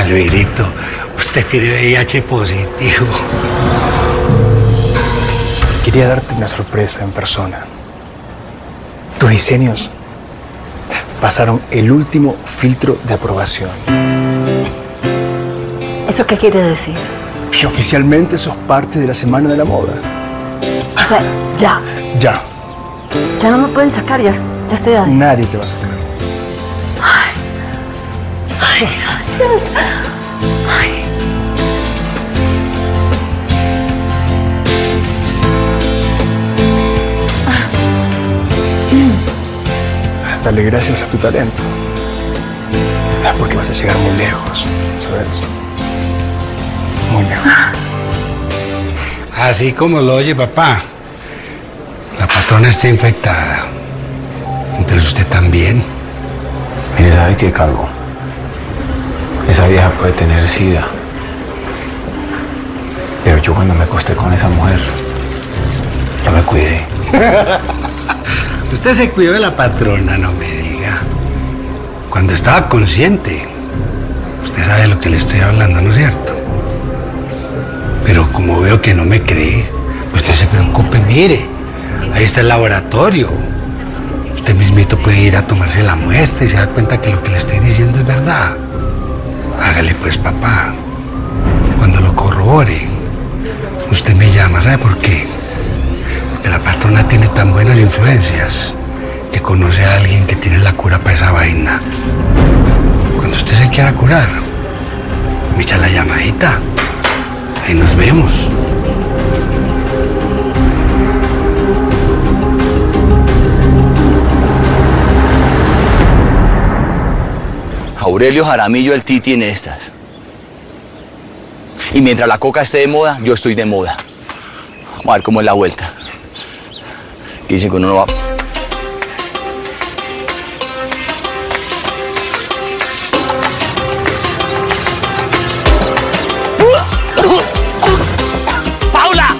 Alvirito, usted tiene VIH positivo. Quería darte una sorpresa en persona. Tus diseños pasaron el último filtro de aprobación. ¿Eso qué quiere decir? Que oficialmente sos parte de la Semana de la Moda. O sea, ya. Ya. Ya no me pueden sacar, ya estoy ahí. Nadie te va a sacar. Ay, gracias. Ay. Dale gracias a tu talento. Porque vas a llegar muy lejos, ¿sabes? Muy lejos. Así como lo oye, papá. La patrona está infectada. Entonces usted también. Mire, ¿sabe qué, Calvo? Esa vieja puede tener SIDA. Pero yo cuando me acosté con esa mujer, yo me cuidé. Usted se cuidó de la patrona, no me diga. Cuando estaba consciente. Usted sabe de lo que le estoy hablando, ¿no es cierto? Pero como veo que no me cree, pues no se preocupe, mire. Ahí está el laboratorio. Usted mismito puede ir a tomarse la muestra y se da cuenta que lo que le estoy diciendo es verdad. Hágale pues, papá. Cuando lo corrobore, usted me llama, ¿sabe por qué? Porque la patrona tiene tan buenas influencias que conoce a alguien que tiene la cura para esa vaina. Cuando usted se quiera curar, me echa la llamadita. Ahí nos vemos. Aurelio Jaramillo, el Titi en estas. Y mientras la coca esté de moda, yo estoy de moda. Vamos a ver cómo es la vuelta. Y dicen que uno no va... ¡Paula!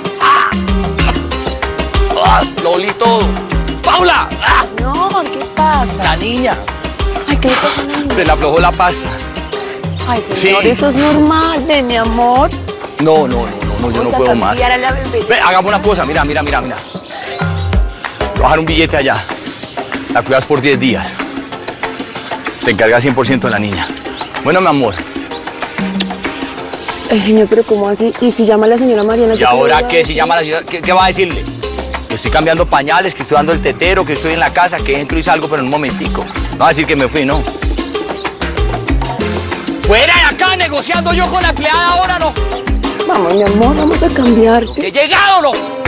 Lo olí todo. ¡Paula! No, ¿qué pasa? La niña. Ay, ¿qué le pasa a la niña? Se le aflojó la pasta. Ay, señor, Sí. eso es normal, ve, mi amor. No, yo no puedo más. A la bebé. Ve, hagamos una cosa, mira. Voy a dejar un billete allá. La cuidas por 10 días. Te encargas 100% de la niña. Bueno, mi amor. Ay, señor, pero ¿cómo así? ¿Y si llama a la señora Mariana? ¿Y ahora qué? Si llama a la señora, ¿qué va a decirle? Que estoy cambiando pañales, que estoy dando el tetero, que estoy en la casa, que entro y salgo, pero en un momentico. No va a decir que me fui, ¿no? ¡Fuera de acá, negociando yo con la empleada ahora, no! Vamos, mi amor, vamos a cambiarte. ¡Que he llegado, no!